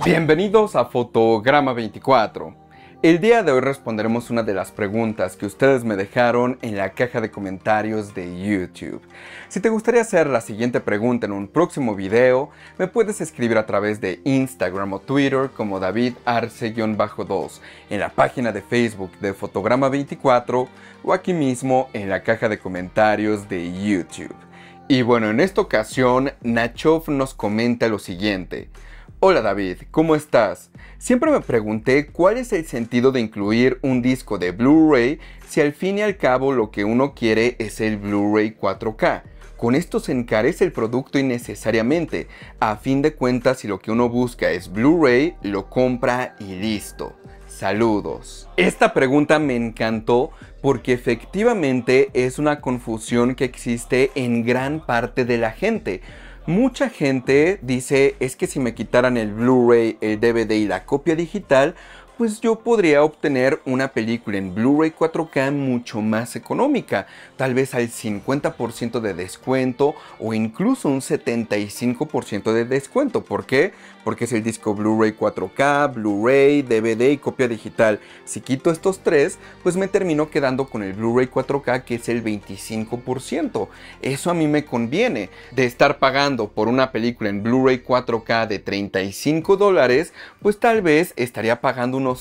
Bienvenidos a Fotograma 24. El día de hoy responderemos una de las preguntas que ustedes me dejaron en la caja de comentarios de YouTube. Si te gustaría hacer la siguiente pregunta en un próximo video, me puedes escribir a través de Instagram o Twitter como DavidArce-2, en la página de Facebook de Fotograma 24 o aquí mismo en la caja de comentarios de YouTube. Y bueno, en esta ocasión Nachov nos comenta lo siguiente. Hola David, ¿cómo estás? Siempre me pregunté cuál es el sentido de incluir un disco de Blu-ray si al fin y al cabo lo que uno quiere es el Blu-ray 4K. Con esto se encarece el producto innecesariamente. A fin de cuentas, si lo que uno busca es Blu-ray, lo compra y listo. Saludos. Esta pregunta me encantó porque efectivamente es una confusión que existe en gran parte de la gente. Mucha gente dice, es que si me quitaran el Blu-ray, el DVD y la copia digital, pues yo podría obtener una película en Blu-ray 4K mucho más económica, tal vez al 50% de descuento o incluso un 75% de descuento. ¿Por qué? Porque es el disco Blu-ray 4K, Blu-ray, DVD y copia digital. Si quito estos tres, pues me termino quedando con el Blu-ray 4K, que es el 25%. Eso a mí me conviene. De estar pagando por una película en Blu-ray 4K de $35, pues tal vez estaría pagando unos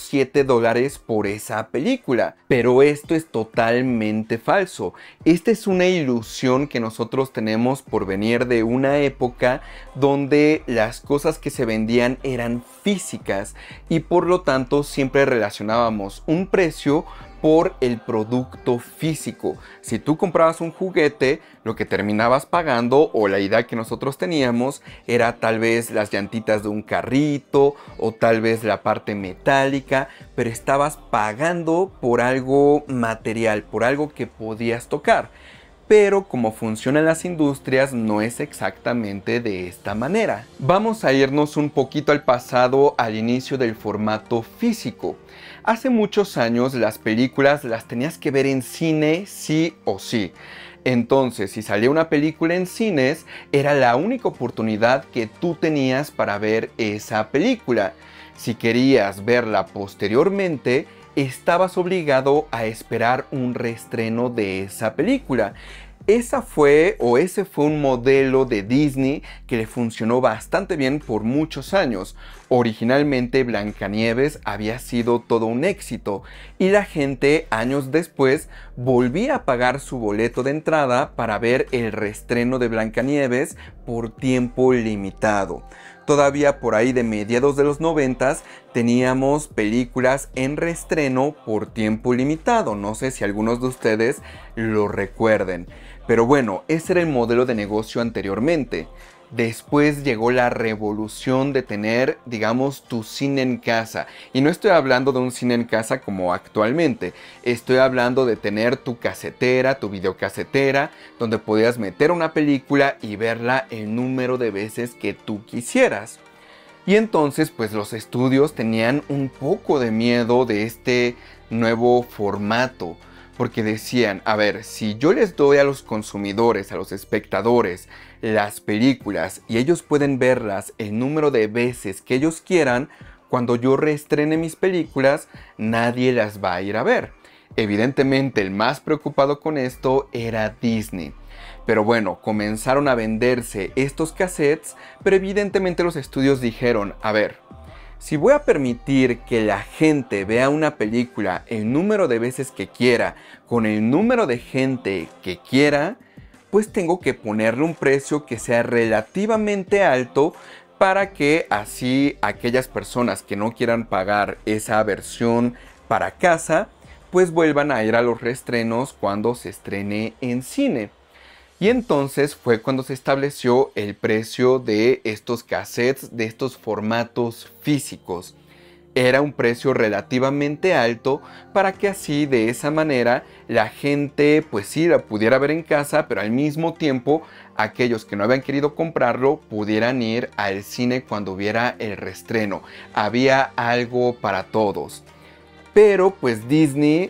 $7 por esa película. Pero esto es totalmente falso. Esta es una ilusión que nosotros tenemos por venir de una época donde las cosas que se vendían eran físicas y por lo tanto siempre relacionábamos un precio por el producto físico. Si tú comprabas un juguete, lo que terminabas pagando, o la idea que nosotros teníamos, era tal vez las llantitas de un carrito o tal vez la parte metálica, pero estabas pagando por algo material, por algo que podías tocar. Pero como funcionan las industrias no es exactamente de esta manera. Vamos a irnos un poquito al pasado, al inicio del formato físico. Hace muchos años las películas las tenías que ver en cine sí o sí. Entonces, si salía una película en cines, era la única oportunidad que tú tenías para ver esa película. Si querías verla posteriormente, estabas obligado a esperar un reestreno de esa película. Ese fue un modelo de Disney que le funcionó bastante bien por muchos años. Originalmente Blancanieves había sido todo un éxito y la gente años después volvía a pagar su boleto de entrada para ver el reestreno de Blancanieves por tiempo limitado. Todavía por ahí de mediados de los 90s teníamos películas en reestreno por tiempo limitado. No sé si algunos de ustedes lo recuerden. Pero bueno, ese era el modelo de negocio anteriormente. Después llegó la revolución de tener, digamos, tu cine en casa. Y no estoy hablando de un cine en casa como actualmente. Estoy hablando de tener tu casetera, tu videocasetera, donde podías meter una película y verla el número de veces que tú quisieras. Y entonces, pues los estudios tenían un poco de miedo de este nuevo formato. Porque decían, a ver, si yo les doy a los consumidores, a los espectadores, las películas y ellos pueden verlas el número de veces que ellos quieran, cuando yo reestrene mis películas, nadie las va a ir a ver. Evidentemente, el más preocupado con esto era Disney. Pero bueno, comenzaron a venderse estos cassettes, pero evidentemente los estudios dijeron, a ver, si voy a permitir que la gente vea una película el número de veces que quiera, con el número de gente que quiera, pues tengo que ponerle un precio que sea relativamente alto para que así aquellas personas que no quieran pagar esa versión para casa, pues vuelvan a ir a los reestrenos cuando se estrene en cine. Y entonces fue cuando se estableció el precio de estos cassettes, de estos formatos físicos. Era un precio relativamente alto para que así de esa manera la gente pues sí la pudiera ver en casa, pero al mismo tiempo aquellos que no habían querido comprarlo pudieran ir al cine cuando hubiera el reestreno. Había algo para todos. Pero pues Disney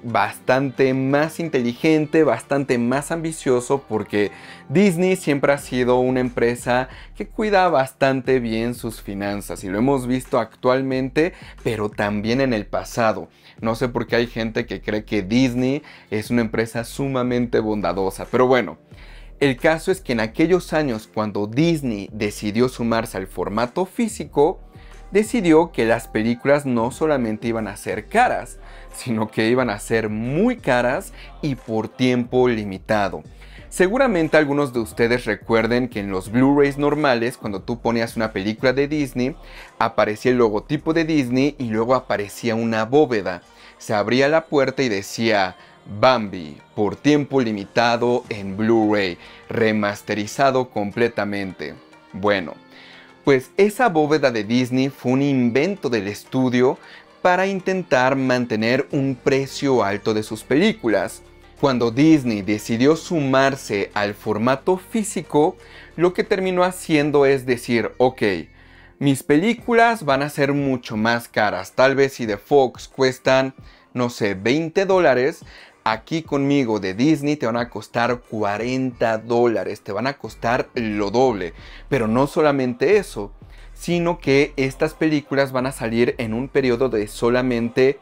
bastante más inteligente, bastante más ambicioso, porque Disney siempre ha sido una empresa que cuida bastante bien sus finanzas y lo hemos visto actualmente, pero también en el pasado. No sé por qué hay gente que cree que Disney es una empresa sumamente bondadosa, pero bueno. El caso es que en aquellos años, cuando Disney decidió sumarse al formato físico, decidió que las películas no solamente iban a ser caras, sino que iban a ser muy caras y por tiempo limitado. Seguramente algunos de ustedes recuerden que en los Blu-rays normales, cuando tú ponías una película de Disney, aparecía el logotipo de Disney y luego aparecía una bóveda. Se abría la puerta y decía Bambi, por tiempo limitado en Blu-ray, remasterizado completamente. Bueno, pues esa bóveda de Disney fue un invento del estudio para intentar mantener un precio alto de sus películas. Cuando Disney decidió sumarse al formato físico, lo que terminó haciendo es decir, ok, mis películas van a ser mucho más caras. Tal vez si de Fox cuestan, no sé, $20, aquí conmigo de Disney te van a costar $40, te van a costar lo doble. Pero no solamente eso, sino que estas películas van a salir en un periodo de solamente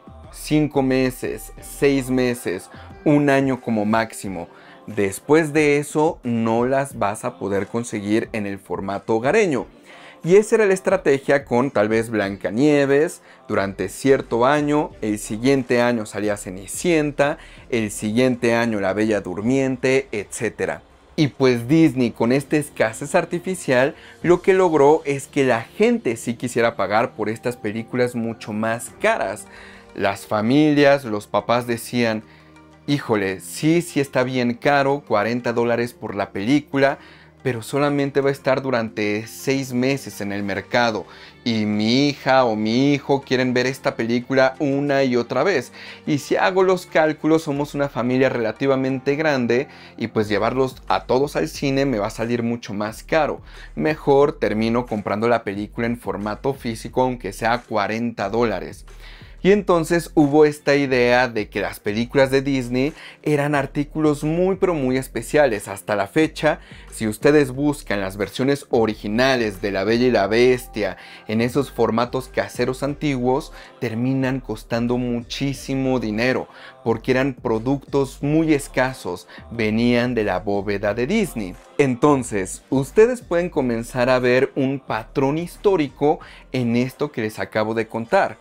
5 meses, 6 meses, un año como máximo. Después de eso no las vas a poder conseguir en el formato hogareño. Y esa era la estrategia con tal vez Blancanieves. Durante cierto año, el siguiente año salía Cenicienta, el siguiente año La Bella Durmiente, etc. Y pues Disney, con esta escasez artificial, lo que logró es que la gente sí quisiera pagar por estas películas mucho más caras. Las familias, los papás decían, híjole, sí está bien caro, $40 por la película, pero solamente va a estar durante 6 meses en el mercado y mi hija o mi hijo quieren ver esta película una y otra vez. Y si hago los cálculos, somos una familia relativamente grande y pues llevarlos a todos al cine me va a salir mucho más caro. Mejor termino comprando la película en formato físico aunque sea $40. Y entonces hubo esta idea de que las películas de Disney eran artículos muy pero muy especiales. Hasta la fecha, si ustedes buscan las versiones originales de La Bella y la Bestia en esos formatos caseros antiguos, terminan costando muchísimo dinero porque eran productos muy escasos, venían de la bóveda de Disney. Entonces, ustedes pueden comenzar a ver un patrón histórico en esto que les acabo de contar.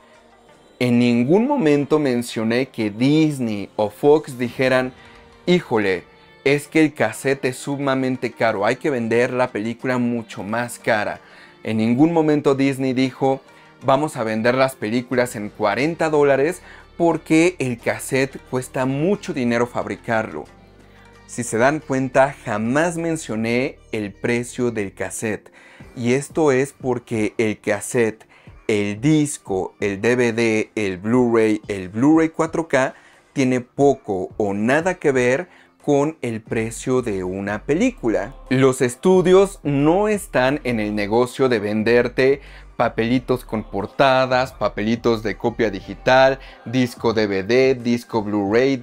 En ningún momento mencioné que Disney o Fox dijeran, híjole, es que el cassette es sumamente caro, hay que vender la película mucho más cara. En ningún momento Disney dijo, vamos a vender las películas en $40 porque el cassette cuesta mucho dinero fabricarlo. Si se dan cuenta, jamás mencioné el precio del cassette. Y esto es porque el cassette, el disco, el DVD, el Blu-ray 4K tiene poco o nada que ver con el precio de una película. Los estudios no están en el negocio de venderte papelitos con portadas, papelitos de copia digital, disco DVD, disco Blu-ray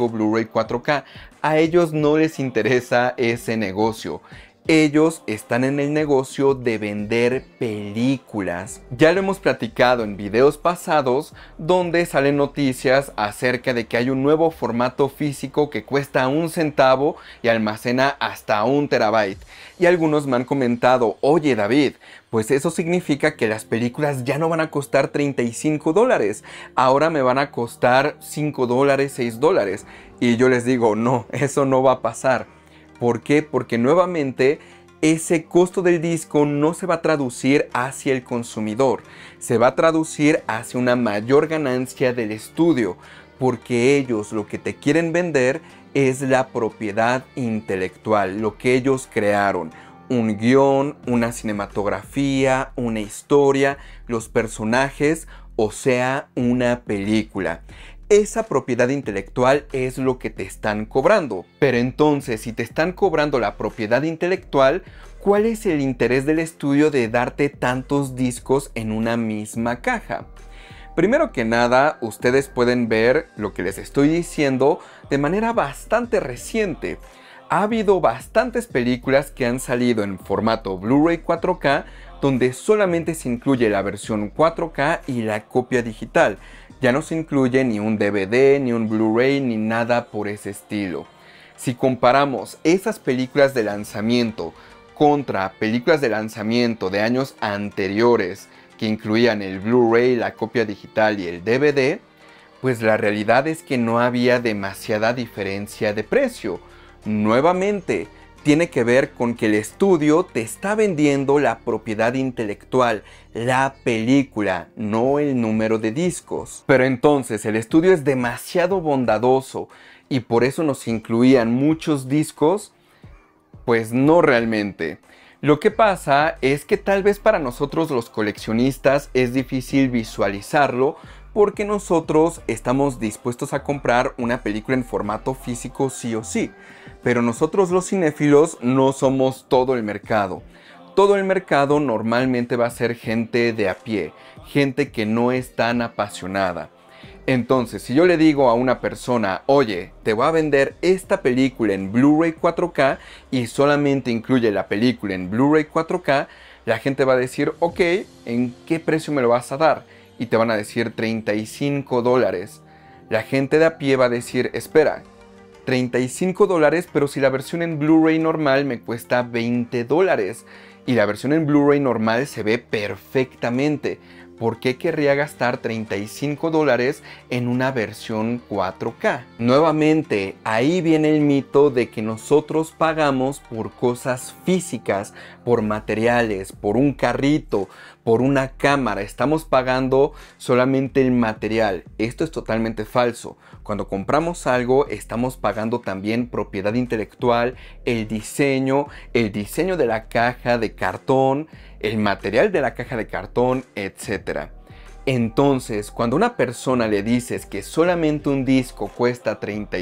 4K. A ellos no les interesa ese negocio. Ellos están en el negocio de vender películas. Ya lo hemos platicado en videos pasados donde salen noticias acerca de que hay un nuevo formato físico que cuesta 1 centavo y almacena hasta 1 terabyte. Y algunos me han comentado, oye David, pues eso significa que las películas ya no van a costar $35, ahora me van a costar $5, $6. Y yo les digo, no, eso no va a pasar. ¿Por qué? Porque nuevamente ese costo del disco no se va a traducir hacia el consumidor, se va a traducir hacia una mayor ganancia del estudio, porque ellos lo que te quieren vender es la propiedad intelectual, lo que ellos crearon. Un guión, una cinematografía, una historia, los personajes, o sea, una película. Esa propiedad intelectual es lo que te están cobrando. Pero entonces, si te están cobrando la propiedad intelectual, ¿cuál es el interés del estudio de darte tantos discos en una misma caja? Primero que nada, ustedes pueden ver lo que les estoy diciendo de manera bastante reciente. Ha habido bastantes películas que han salido en formato Blu-ray 4K, donde solamente se incluye la versión 4K y la copia digital. Ya no se incluye ni un DVD, ni un Blu-ray, ni nada por ese estilo. Si comparamos esas películas de lanzamiento contra películas de lanzamiento de años anteriores que incluían el Blu-ray, la copia digital y el DVD, pues la realidad es que no había demasiada diferencia de precio. Nuevamente, tiene que ver con que el estudio te está vendiendo la propiedad intelectual, la película, no el número de discos. Pero entonces el estudio es demasiado bondadoso y por eso nos incluían muchos discos. Pues no realmente. Lo que pasa es que tal vez para nosotros los coleccionistas es difícil visualizarlo porque nosotros estamos dispuestos a comprar una película en formato físico sí o sí. Pero nosotros los cinéfilos no somos todo el mercado. Todo el mercado normalmente va a ser gente de a pie, gente que no es tan apasionada. Entonces, si yo le digo a una persona, oye, te voy a vender esta película en Blu-ray 4K y solamente incluye la película en Blu-ray 4K, la gente va a decir, ok, ¿en qué precio me lo vas a dar? Y te van a decir $35. La gente de a pie va a decir, espera, $35, pero si la versión en Blu-ray normal me cuesta $20 y la versión en Blu-ray normal se ve perfectamente. ¿Por qué querría gastar $35 en una versión 4K? Nuevamente, ahí viene el mito de que nosotros pagamos por cosas físicas, por materiales, por un carrito, por una cámara. Estamos pagando solamente el material. Esto es totalmente falso. Cuando compramos algo, estamos pagando también propiedad intelectual, el diseño de la caja de cartón, el material de la caja de cartón, etc. Entonces, cuando a una persona le dices que solamente un disco cuesta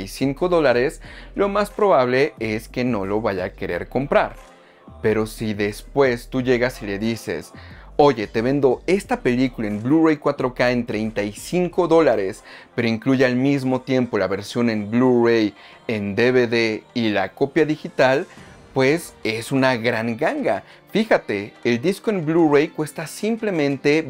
$35, lo más probable es que no lo vaya a querer comprar. Pero si después tú llegas y le dices, oye, te vendo esta película en Blu-ray 4K en $35, pero incluye al mismo tiempo la versión en Blu-ray, en DVD y la copia digital, pues es una gran ganga. Fíjate, el disco en Blu-ray cuesta simplemente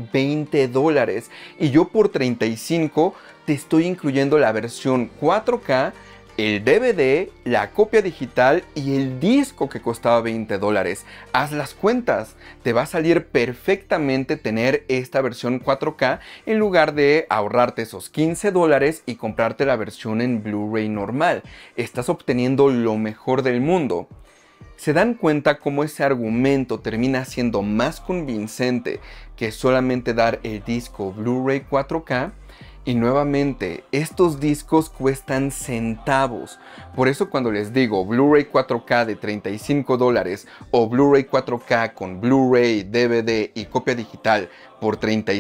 $20 y yo por 35 te estoy incluyendo la versión 4K, el DVD, la copia digital y el disco que costaba $20. Haz las cuentas, te va a salir perfectamente tener esta versión 4K en lugar de ahorrarte esos $15 y comprarte la versión en Blu-ray normal. Estás obteniendo lo mejor del mundo. ¿Se dan cuenta cómo ese argumento termina siendo más convincente que solamente dar el disco Blu-ray 4K? Y nuevamente, estos discos cuestan centavos. Por eso cuando les digo Blu-ray 4K de $35 o Blu-ray 4K con Blu-ray, DVD y copia digital por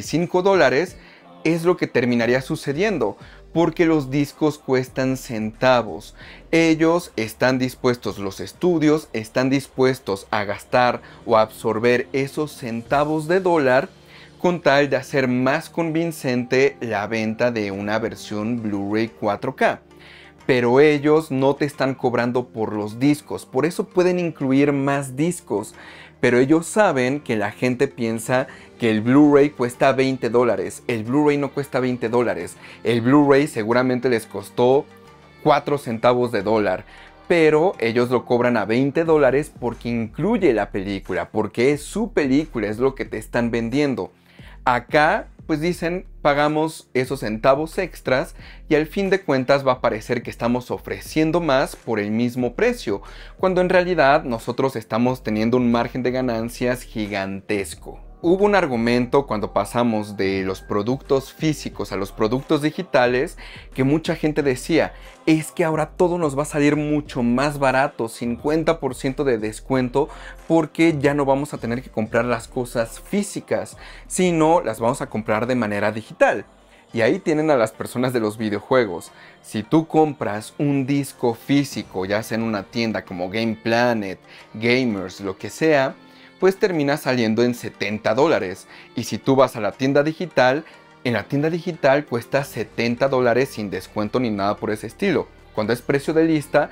$35, es lo que terminaría sucediendo. Porque los discos cuestan centavos. Ellos están dispuestos, los estudios están dispuestos a gastar o a absorber esos centavos de dólar con tal de hacer más convincente la venta de una versión Blu-ray 4K. Pero ellos no te están cobrando por los discos, por eso pueden incluir más discos. Pero ellos saben que la gente piensa que el Blu-ray cuesta $20. El Blu-ray no cuesta $20. El Blu-ray seguramente les costó 4 centavos de dólar. Pero ellos lo cobran a $20 porque incluye la película, porque es su película, es lo que te están vendiendo. Acá, pues dicen, pagamos esos centavos extras y al fin de cuentas va a parecer que estamos ofreciendo más por el mismo precio, cuando en realidad nosotros estamos teniendo un margen de ganancias gigantesco. Hubo un argumento cuando pasamos de los productos físicos a los productos digitales que mucha gente decía, es que ahora todo nos va a salir mucho más barato, 50% de descuento, porque ya no vamos a tener que comprar las cosas físicas, sino las vamos a comprar de manera digital. Y ahí tienen a las personas de los videojuegos. Si tú compras un disco físico, ya sea en una tienda como Game Planet, Gamers, lo que sea, pues termina saliendo en $70. Y si tú vas a la tienda digital, En la tienda digital cuesta $70 sin descuento ni nada por ese estilo. Cuando es precio de lista,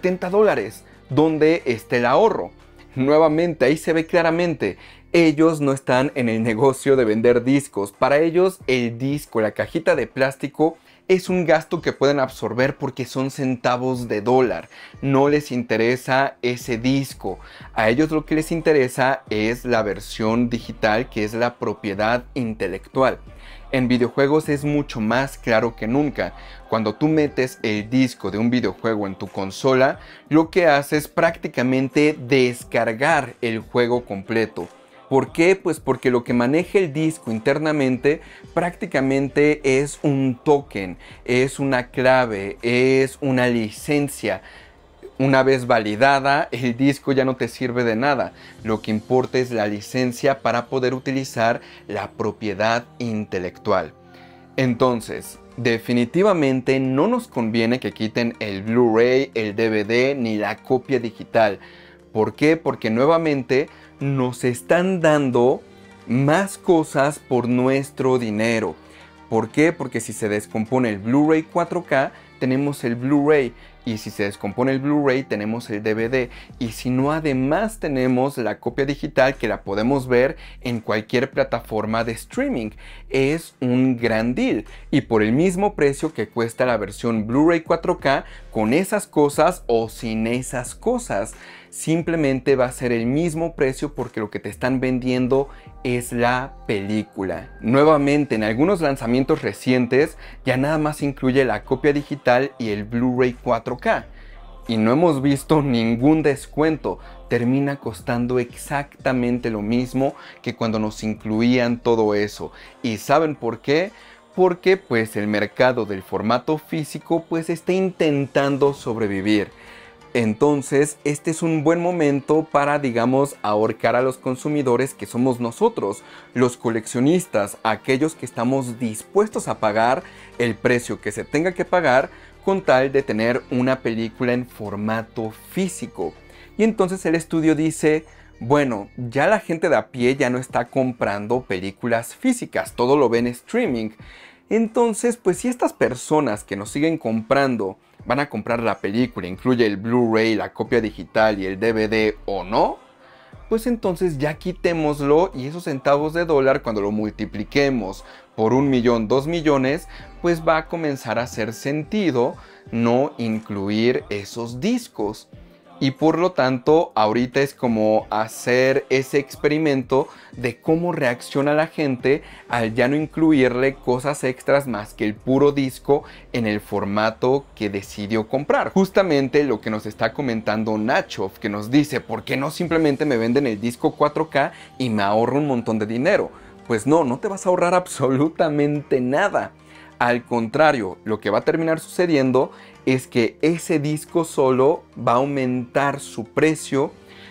$70. ¿Dónde está el ahorro? Nuevamente, ahí se ve claramente. Ellos no están en el negocio de vender discos. Para ellos, el disco, la cajita de plástico, es un gasto que pueden absorber porque son centavos de dólar. No les interesa ese disco. A ellos lo que les interesa es la versión digital, que es la propiedad intelectual. En videojuegos es mucho más claro que nunca. Cuando tú metes el disco de un videojuego en tu consola, lo que haces es prácticamente descargar el juego completo. ¿Por qué? Pues porque lo que maneja el disco internamente prácticamente es un token, es una clave, es una licencia. Una vez validada, el disco ya no te sirve de nada. Lo que importa es la licencia para poder utilizar la propiedad intelectual. Entonces, definitivamente no nos conviene que quiten el Blu-ray, el DVD ni la copia digital. ¿Por qué? Porque nuevamente nos están dando más cosas por nuestro dinero. ¿Por qué? Porque si se descompone el Blu-ray 4K, tenemos el Blu-ray. Y si se descompone el Blu-ray, tenemos el DVD. Y si no, además tenemos la copia digital que la podemos ver en cualquier plataforma de streaming. Es un gran deal. Y por el mismo precio que cuesta la versión Blu-ray 4K, con esas cosas o sin esas cosas, simplemente va a ser el mismo precio porque lo que te están vendiendo es la película. Nuevamente, en algunos lanzamientos recientes ya nada más incluye la copia digital y el Blu-ray 4K. Y no hemos visto ningún descuento. Termina costando exactamente lo mismo que cuando nos incluían todo eso. ¿Y saben por qué? Porque pues el mercado del formato físico pues está intentando sobrevivir. Entonces, este es un buen momento para, digamos, ahorcar a los consumidores que somos nosotros, los coleccionistas, aquellos que estamos dispuestos a pagar el precio que se tenga que pagar con tal de tener una película en formato físico. Y entonces el estudio dice, bueno, ya la gente de a pie ya no está comprando películas físicas, todo lo ve en streaming. Entonces, pues si estas personas que nos siguen comprando van a comprar la película, incluye el Blu-ray, la copia digital y el DVD o no, pues entonces ya quitémoslo y esos centavos de dólar cuando lo multipliquemos por 1 millón, 2 millones, pues va a comenzar a hacer sentido no incluir esos discos. Y por lo tanto, ahorita es como hacer ese experimento de cómo reacciona la gente al ya no incluirle cosas extras más que el puro disco en el formato que decidió comprar. Justamente lo que nos está comentando Nacho, que nos dice, ¿por qué no simplemente me venden el disco 4K y me ahorro un montón de dinero? Pues no, no te vas a ahorrar absolutamente nada. Al contrario, lo que va a terminar sucediendo es que ese disco solo va a aumentar su precio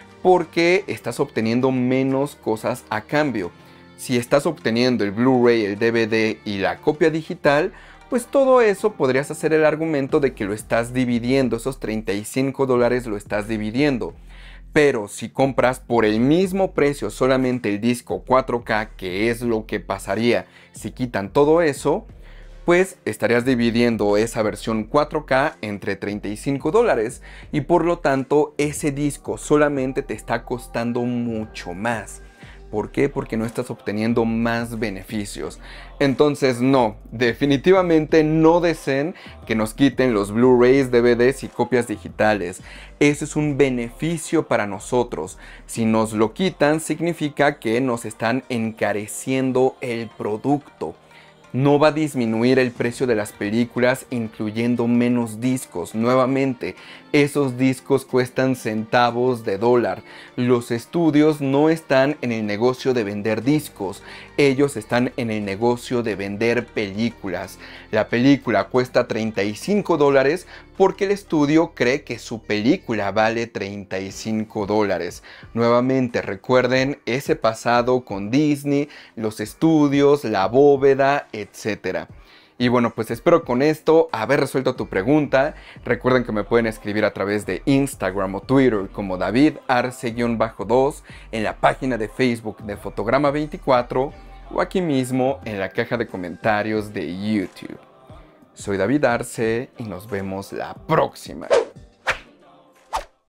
porque estás obteniendo menos cosas a cambio. Si estás obteniendo el Blu-ray, el DVD y la copia digital, pues todo eso podrías hacer el argumento de que lo estás dividiendo, esos $35 lo estás dividiendo. Pero si compras por el mismo precio solamente el disco 4K, que es lo que pasaría si quitan todo eso, pues estarías dividiendo esa versión 4K entre $35 y por lo tanto ese disco solamente te está costando mucho más. ¿Por qué? Porque no estás obteniendo más beneficios. Entonces no, definitivamente no deseen que nos quiten los Blu-rays, DVDs y copias digitales. Ese es un beneficio para nosotros. Si nos lo quitan significa que nos están encareciendo el producto. No va a disminuir el precio de las películas incluyendo menos discos. Nuevamente, esos discos cuestan centavos de dólar. Los estudios no están en el negocio de vender discos. Ellos están en el negocio de vender películas. La película cuesta $35 porque el estudio cree que su película vale $35. Nuevamente, recuerden ese pasado con Disney, los estudios, la bóveda, etc. Y bueno, pues espero con esto haber resuelto tu pregunta. Recuerden que me pueden escribir a través de Instagram o Twitter como David Arce-2, en la página de Facebook de Fotograma 24 o aquí mismo en la caja de comentarios de YouTube. Soy David Arce y nos vemos la próxima.